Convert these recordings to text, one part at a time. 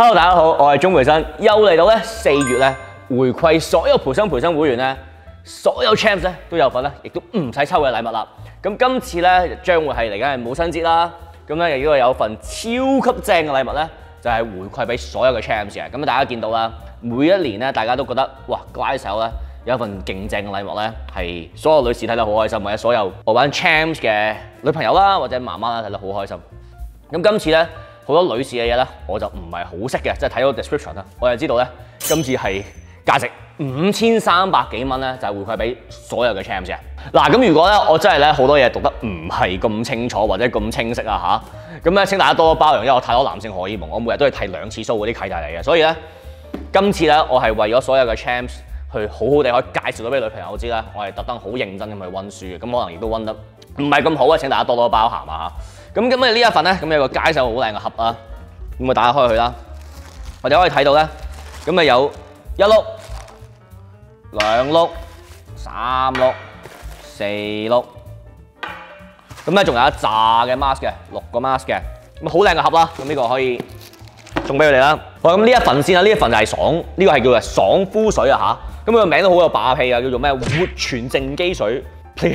Hello， 大家好，我係鍾培生，又嚟到咧4月咧回饋所有培生會員咧，所有 champs 咧都有份咧，亦都唔使抽嘅禮物啦。咁今次咧將會係嚟緊係母親節啦，咁咧亦都有份超級正嘅禮物咧，就係回饋俾所有嘅 champs 嘅。咁大家見到啦，每一年咧大家都覺得哇 Glycel 咧有一份勁正嘅禮物咧，係所有女士睇得好開心，或者所有我玩 champs 嘅女朋友啦或者媽媽啦睇得好開心。咁今次咧好多女士嘅嘢咧，我就唔係好識嘅，即係睇到 description 啦，我就知道咧今次係價值5300幾蚊咧，就係回饋俾所有嘅 champs 嘅。嗱，咁如果咧我真係咧好多嘢讀得唔係咁清楚或者咁清晰啊嚇，咁咧請大家多多包容，因為我太多男性荷爾蒙，我每日都係剃2次鬚嗰啲契弟嚟嘅，所以咧今次咧我係為咗所有嘅 champs 去好好地可以介紹到俾女朋友知啦，我係特登好認真咁去温書嘅，咁可能亦都温得唔係咁好啊，請大家多多包涵啊嚇。咁呢一份咧，咁有個Glycel好靚嘅盒啦，咁我打開佢啦，我哋可以睇到咧，咁啊有1碌、2碌、3碌、4碌，咁咧仲有一紮嘅 mask 嘅，6個 mask 嘅，咁好靚嘅盒啦，咁呢個可以送俾佢哋啦。好，咁呢一份先啦，呢一份就係爽，呢個係叫做爽膚水啊嚇，咁佢個名都好有霸氣啊，叫做咩？活泉淨肌水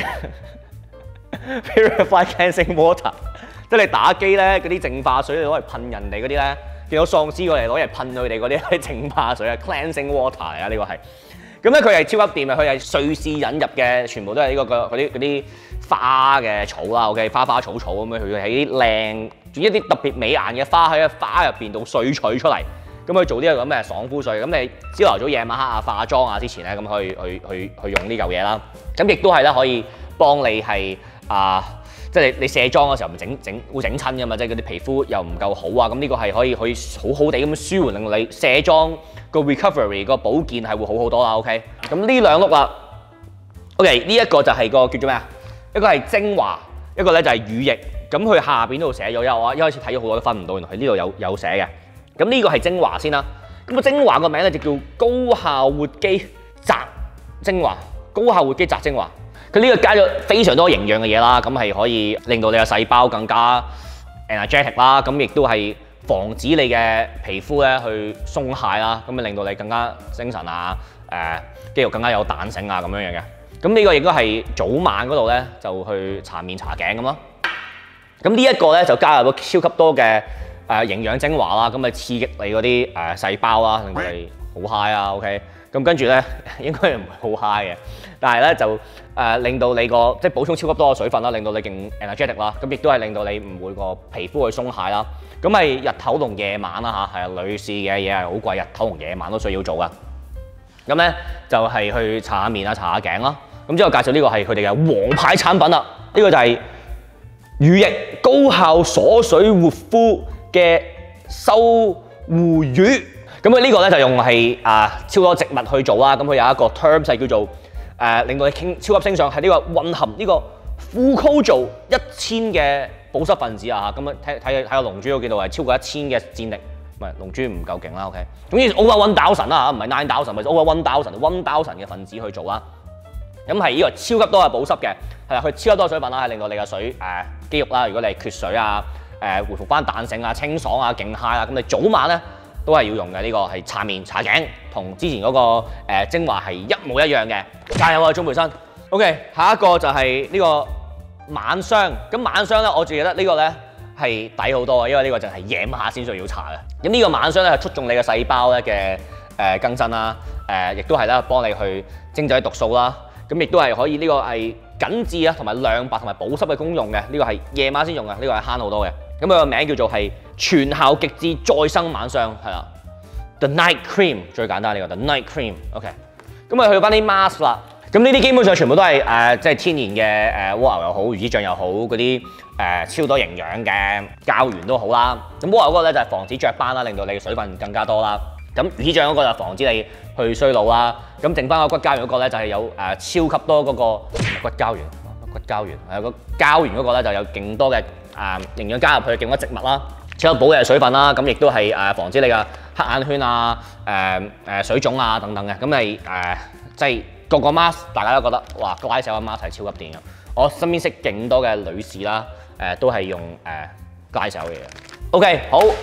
，Purify Cleansing Water。即係你打機咧，嗰啲淨化水你攞嚟噴人哋嗰啲咧，見到喪屍過嚟攞嚟噴佢哋嗰啲係淨化水啊 ，cleansing water 嚟啊，呢個係。咁咧佢係超級掂啊，佢係瑞士引入嘅，全部都係呢個嗰啲花嘅草啦 ，OK， 花草咁樣，佢係啲靚，一啲特別美顏嘅花喺個花入邊度萃取出嚟，咁去做呢個咁嘅爽膚水。咁你朝頭早、夜晚黑啊化妝啊之前咧，咁可以去用呢嚿嘢啦。咁亦都係咧可以幫你係即係你卸妝嘅時候唔會整親㗎嘛，即係嗰啲皮膚又唔夠好啊，咁呢個係可以好好地咁舒緩，令到你卸妝個 recovery 個保健係會好好多啦。OK， 咁呢2碌啦 ，OK 呢一個就係個叫做咩啊？一個係精華，一個咧就係乳液。咁佢下邊度寫咗，因為我一開始睇咗好多都分唔到，原來佢呢度有寫嘅。咁呢個係精華先啦。咁個精華個名咧就叫高效活肌澤精華，高效活肌澤精華。佢呢個加咗非常多營養嘅嘢啦，咁係可以令到你嘅細胞更加 energetic 啦，咁亦都係防止你嘅皮膚咧去鬆懈啦，咁啊令到你更加精神啊，肌肉更加有彈性啊咁樣嘅。咁呢個亦都係早晚嗰度咧就去搽面搽頸咁咯。咁呢一個咧就加入咗超級多嘅營養精華啦，咁啊刺激你嗰啲細胞啦，令到你好 high 啊 ，OK。咁跟住咧應該唔係好 high 嘅，但係咧就令到你個即係補充超級多嘅水分啦，令到你勁 energetic 啦，咁亦都係令到你唔會個皮膚去鬆懈啦。咁係日頭同夜晚啦嚇，係啊，女士嘅嘢係好貴，日頭同夜晚都需要做噶。咁咧就係去搽下面啊，搽下頸啦。咁之後介紹呢個係佢哋嘅王牌產品啦，呢個就係乳液高效鎖水活膚嘅修護乳。咁佢呢個咧就用係超多植物去做啦，咁佢有一個 term 係叫做令到你超級升上係呢個混合呢個富高做1000嘅保濕分子啊嚇，咁睇個龍珠我見到係超過1000嘅戰力，唔係龍珠唔夠勁啦 OK， 總之 over 1000啦嚇，唔係9000，咪 over 1000嘅分子去做啦，咁係呢個超級多嘅保濕嘅，係啦，佢超級多水分啦，係令到你嘅水肌肉啦，如果你係缺水啊回復翻彈性啊清爽啊勁 high 啊，咁你早晚咧都係要用嘅，呢個係搽面搽頸，同之前嗰個精華係一模一樣嘅。加油啊，鍾培生 ！OK， 下一個就係呢個晚霜。咁晚霜咧，我自己覺得呢個咧係抵好多嘅，因為呢個就係夜晚先需要搽嘅。咁呢個晚霜咧係促進你嘅細胞咧嘅更新啦，亦都係咧幫你去精製毒素啦。咁亦都係可以呢個係緊緻啊，同埋亮白同埋保濕嘅功用嘅。呢個係夜晚先用嘅，呢個係慳好多嘅。咁佢個名叫做係全效極致再生晚霜，係啦 ，The Night Cream 最簡單呢個 The Night Cream，OK。咁啊去翻啲 mask 啦，咁呢啲基本上全部都係即係天然嘅蝸牛又好，魚子醬又好，嗰啲超多營養嘅膠原都好啦。咁蝸牛嗰個咧就係防止雀斑啦，令到你嘅水分更加多啦。咁魚子醬嗰個就防止你去衰老啦。咁剩翻個骨膠原嗰個咧就係有超級多嗰個骨膠原，骨膠原係個膠原嗰個咧就有勁多嘅營養加入去，勁多植物啦，超有補嘅水分啦。咁亦都係防止你嘅黑眼圈啊、水腫啊等等嘅。咁係即係個個 mask 大家都覺得哇，Glycel 嘅 mask 係超級掂嘅。我身邊識勁多嘅女士啦，都係用Glycel嘅嘢。OK， 好。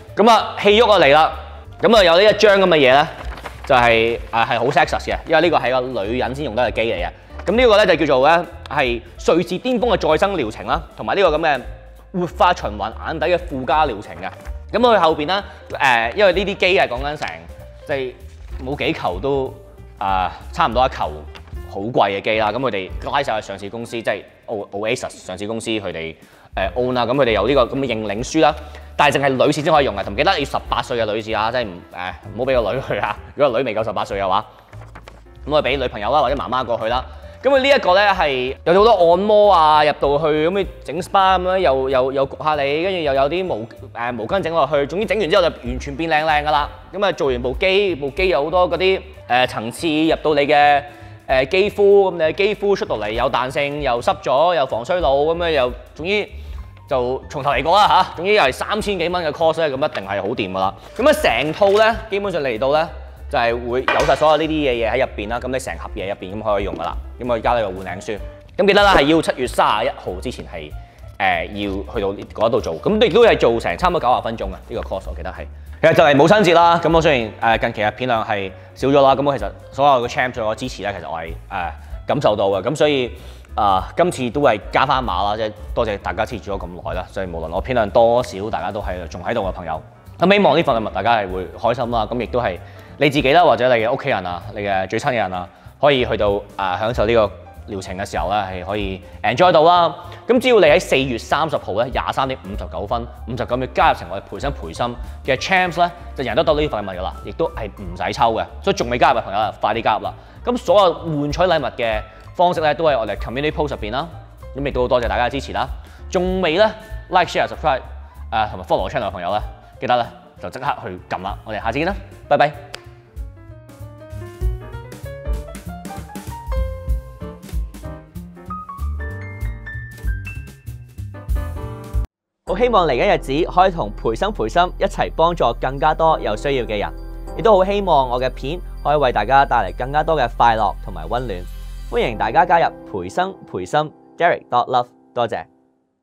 咁啊，戲喐過嚟啦，咁啊有呢一張咁嘅嘢咧，就係好 sexy 嘅，因為呢個係個女人先用得嘅機嚟嘅。咁呢個咧就叫做咧係瑞士巔峰嘅再生療程啦，同埋呢個咁嘅活化循環眼底嘅附加療程嘅。咁佢後邊咧因為呢啲機係講緊成即係冇幾球都差唔多一球好貴嘅機啦。咁佢哋拉晒去上市公司，即係 Oasis 上市公司佢哋own 啦。咁佢哋有呢個咁嘅認領書啦。但係淨係女士先可以用嘅，同記得要18歲嘅女士啊，即係唔好俾個女去啊！如果個女未夠18歲嘅話，咁我俾女朋友啦或者媽媽過去啦。咁佢呢一個咧係有好多按摩啊，入到去咁你整 SPA 咁樣，又焗下你，跟住又有啲毛巾整落去，總之整完之後就完全變靚靚噶啦。咁啊做完部機有好多嗰啲層次入到你嘅肌膚，咁你肌膚出到嚟有彈性，又濕咗，又防衰老，咁樣又總之。就從頭嚟過啦嚇，總之又係3000幾蚊嘅 course 咧，咁一定係好掂噶啦。咁啊成套咧，基本上嚟到咧就係會有晒所有呢啲嘢喺入邊啦。咁你成盒嘢入邊咁可以用噶啦。咁我而家呢個換領書，咁記得啦係要7月31號之前係要去到嗰度做。咁亦都係做成差唔多90分鐘啊！呢個 course 我記得係。其實就係母親節啦。咁我雖然近期嘅片量係少咗啦，咁我其實所有嘅 champ 對我支持咧，其實我係感受到嘅。咁所以。今次都係加翻碼啦，即係多謝大家支持咗咁耐啦，所以無論我片量多少，大家都係仲喺度嘅朋友。咁希望呢份禮物大家係會開心啦，咁亦都係你自己啦，或者你嘅屋企人啊，你嘅最親嘅人啊，可以去到享受呢個療程嘅時候咧，係可以 enjoy 到啦。咁只要你喺4月30號咧23點59分59秒加入成我哋陪心嘅 champs 咧，就贏得到呢份禮物噶啦，亦都係唔使抽嘅。所以仲未加入嘅朋友啊，快啲加入啦！咁所有換取禮物嘅方式咧都係我哋 community post 入邊啦，咁亦都好多謝大家嘅支持啦。仲未咧 like share subscribe 同埋 follow 我 channel 嘅朋友咧，記得咧就即刻去撳啦。我哋下次見啦，拜拜。好希望嚟緊日子可以同培心一齊幫助更加多有需要嘅人，亦都好希望我嘅片可以為大家帶嚟更加多嘅快樂同埋溫暖。歡迎大家加入培心 Derek.Love， 多謝。